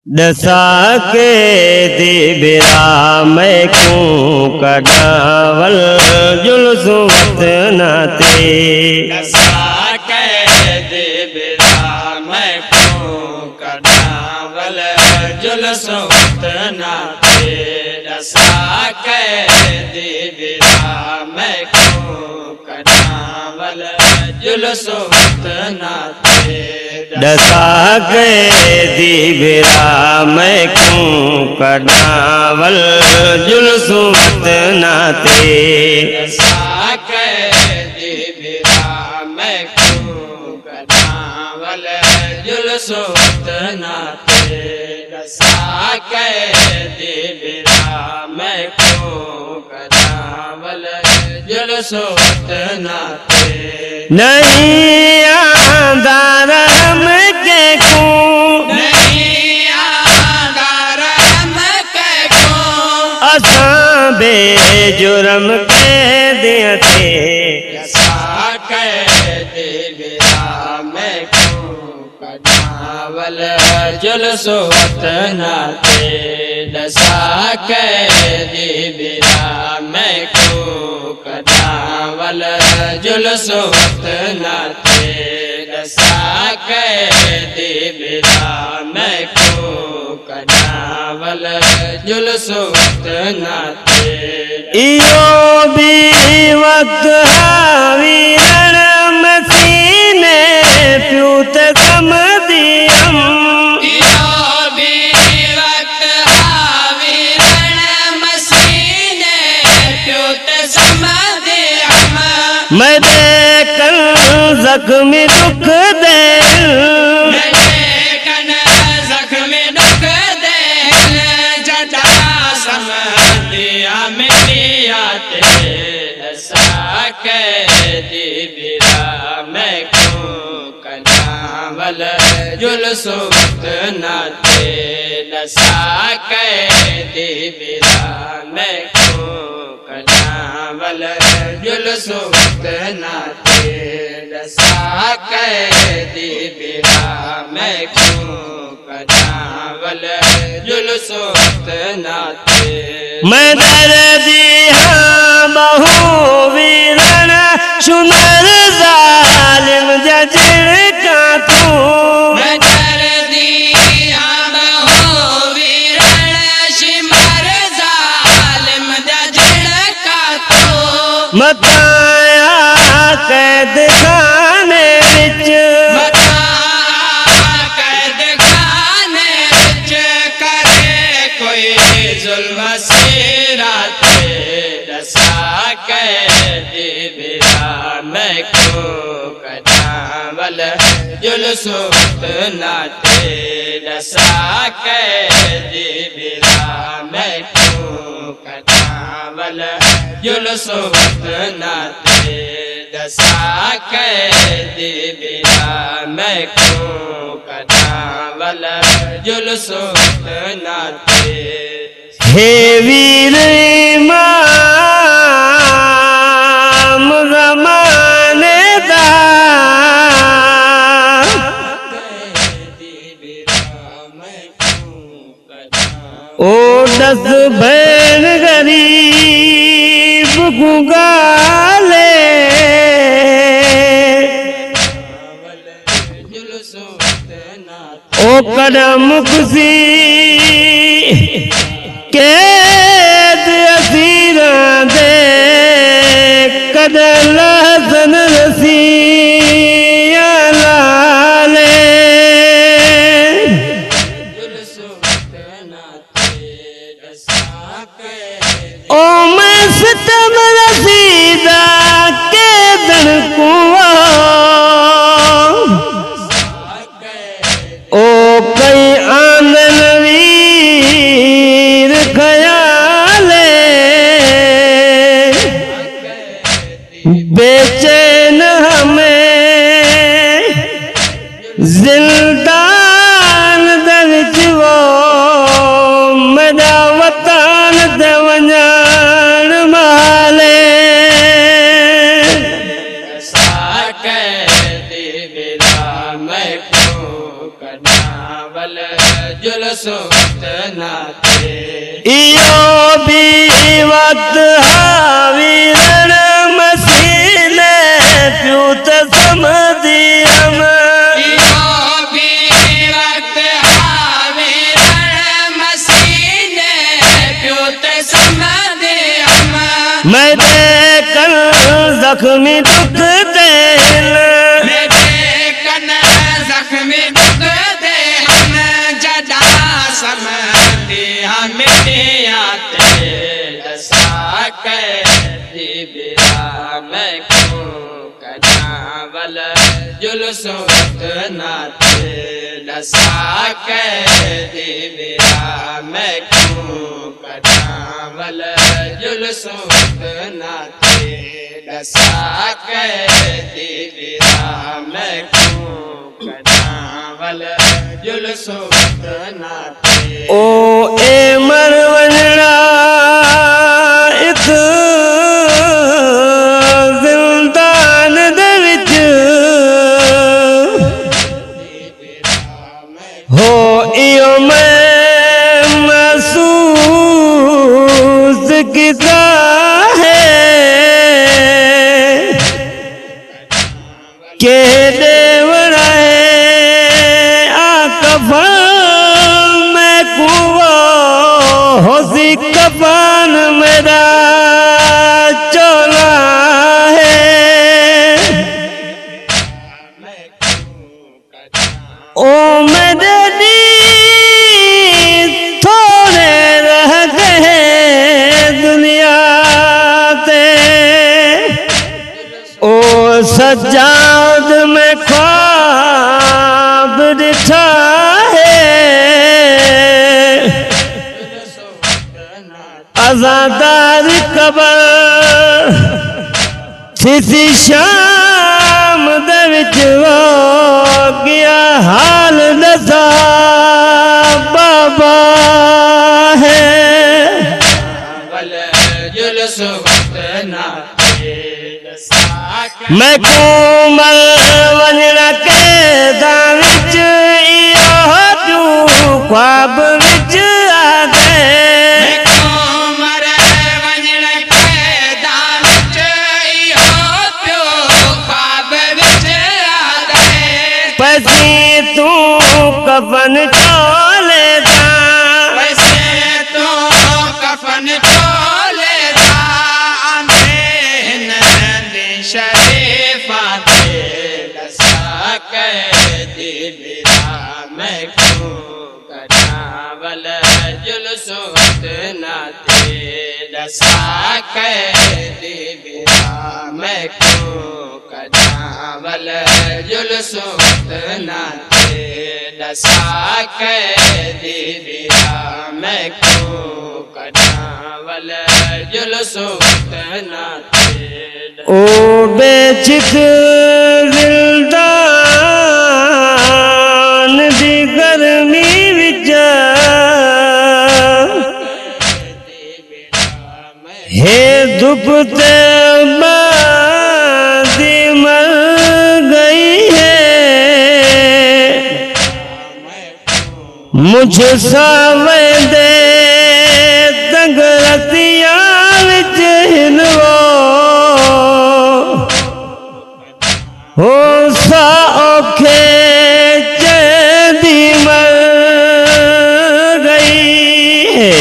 दसा के दिबिरा मैं क्यों कडावल जुल्सु वतनाते। दसा के दिबिरा मैं क्यों कडावल जुल्सु वतनाते। दसा के दिबिरा मैं क्यों कडावल जुल्सु वतनाते। दसा के दिबिरा मैं क्यों कडावल जुल्सु वतनाते। दसा के दिबिरा मैं क्यों कडावल जुल्सु वतनाते। दसा के दिबिरा मैं क्यों कडावल जुल्सु वतनाते। नहीं आंदार हमके क्यों, नहीं आंदार हमके क्यों, असां बेजुर्म के दिया थे। दसा के दिबिरा मैं क्यों कडावल जुल्सु वतनाते। दसा के दिबिरा मैं क्यों कडावल जुल्सु वतनाते। दसा के दिबिरा मैं क्यों कडावल जुल्सु वतनाते। इयो भी वक्त वीरण मसीने प्यूत कम दियम। इयो भी वक्त वीरण मसीने प्यूत समदियम। मैं देखन जख्मी दुख दे, मैं देखन जख्मी दुख दे। जटा समदिया मिलियाते। दसा के दिबिरा मैं क्यों कडावल जुल्सु वतनाते। दसा के दिबिरा मैं क्यों कडावल जुल्सु वतनाते। दसा के दिबिरा मैं क्यों कडावल जुल्सु वतनाते। मैं दर्दी हाँ बहु वीरण सुनर जालिम जजर का तू। मैं दर्दी हाँ बहु वीरण सिमर जालिम जजर का तू। मताया कैद खाने विच, मता कैद खाने विच करे कोई जुल्म सिराते। दसा के दिबिरा मैं क्यों कडावल जुल्सु वतनाते। दसा के दिबिरा मैं क्यों कडावल जुल्सु वतनाते। दसा के दिबिरा मैं क्यों कडावल जुल्सु वतनाते। हे वीर इमाम ज़माने दा, ओ दस भेण गरीब गुगाले। ओ कदम खुशी कैद असीरां दे कदर लहसन रसिया लाले। ओ मैं सितम रसीदा के दन कुआ, ओ कई आंगन वीर खयाले। बे जुलूस वक्त नाते इयो भी वक्त हावी रण मसीने प्यू त समझी हम इहो भी वक्त हावी रण मसीने प्यो त समझे हम मेरे कल जख्मी दुख देन मेरे कन जख्मी दुख दे हम जदा समझे हम आते दसा कैदी बिरा मैं क्यों कनावल जुलूस वक्त नाते दसा कैदी बिरा मैं क्यों कनावल जुलूस वक्त नाते दसा कैदी बिरा मैं क्यों कनावल जुलूस वक्त नाते ओ ए मरवंजड़ा इस जिंदान दे विच हो इयो मैं महसूस किता है के देवड़ा होसी कफन मेरा चोला है ओ मेरे दी थोड़े रह गए दुनिया ते ओ सजाद में ख्वाब दिखा आजादार कबर किसी शाम दे विच हो गया हाल दसा बाबा है जुलूस वक्त नाते दसा मैं कोमल वंजड़ा के दाविच इयो जू ख्वाब विच आ गए पैसे तू कफन चोले दा वैसे तो कफन चोले दा आमीन दी शरीफा ते दसा कैदी बिरा मैं क्यों कनावल जुलूस वक्त नाते दसा कैदी बिरा मैं क्यों कनावल जुलूस वक्त नाते दसा कैदी बिरा मैं क्यों कनावल जुलूस वक्त नाते ओ बेचित दिलदान दी गर्मी विच हे धुप ते बादी मर गई है मुझ सावे दे तंग रतिया विच हिलवो हो सा औखे चैदी मर गई है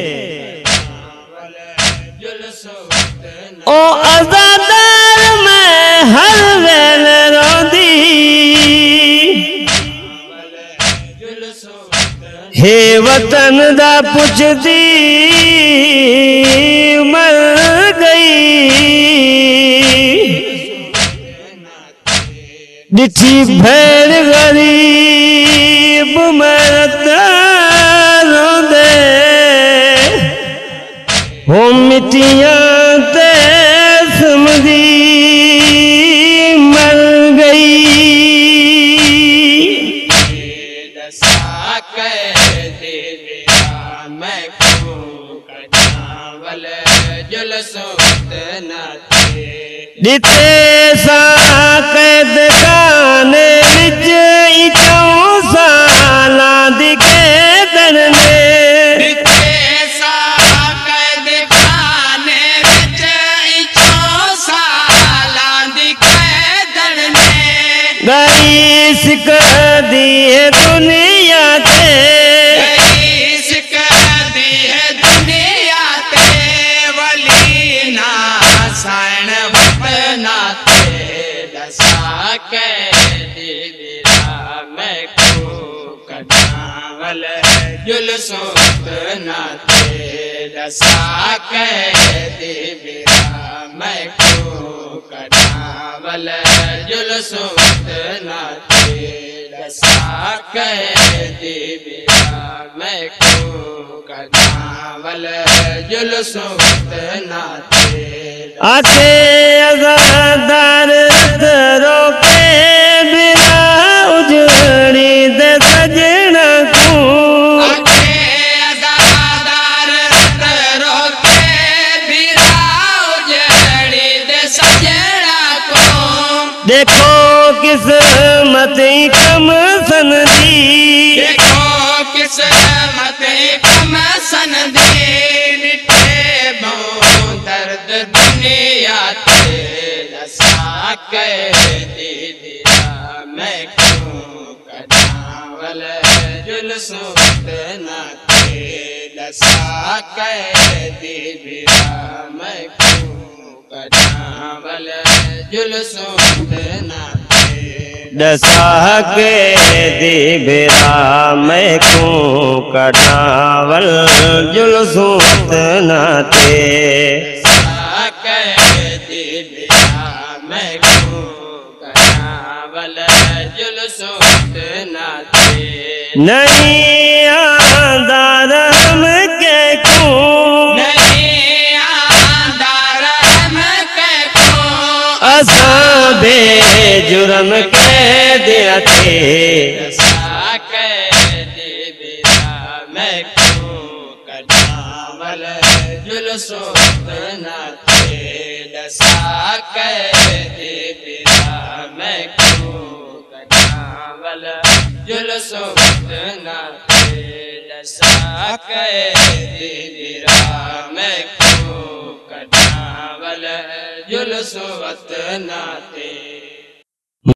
ओ आजादार मैं हर वेल रोंदी हे वतन दा पुछदी मर गई डिठी भेड़ गरीब मरता रोंदे हो मिट्टियां ते समझी मर गई दसा कैदी बिरा मैं क्यों कनावल जुलूस वक्त नाते दिते सा कैद खाने विच 4 सालां दी कैद जुलसूत नाते दसा कैदी बिरा मैं क्यों कटावल जुलसूत नाते दसा कैदी बिरा मैं क्यों कटावल जुलसूत नाते आखे अज़ादार रोके बिना उजड़ी दे सजना को देखो किस्मत कम सन दी देखो किस्मत कम सन दी मिटे बो दर्द दुनिया ते दसा कैदी दिया मैं क्यों कटावल जुलसूत नाते दसा कैदी दिया मैं क्यों कटावल जुलसूत नाते दसा कैदी बिरा मैं क्यों कटावल जुलसूत नाते दसा कैदी बिरा मैं क्यों कटावल जुलसूत नाते नहीं आंदार हम के क्यों असा बेजुर्म कह दिया थे दसा कैदी बिरा मैं क्यों कटावल जुलसूत नाते दसा कैदी बिरा मैं क्यों कटावल जुलसूत नाते दसा कैदी बिरा मैं क्यों कटावल जुलसूत नाते